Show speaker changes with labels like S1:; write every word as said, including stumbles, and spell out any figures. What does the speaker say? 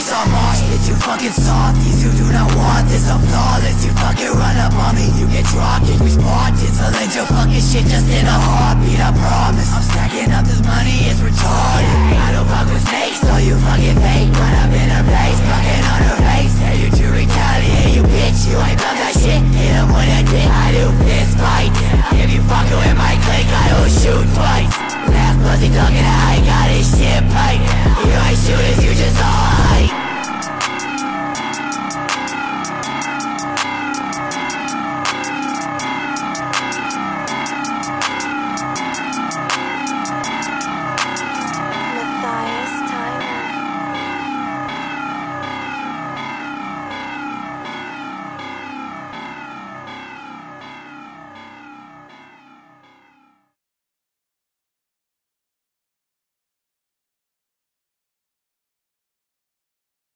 S1: this on mosh pits, you fucking softies who do not want this. I'm flawless, you fucking run up on me, you get dropped, kick me Spartans. I'll end your fucking shit just in a heartbeat, I promise. I'm stacking up this money, it's retarded. I don't fuck with snakes, so you fucking fake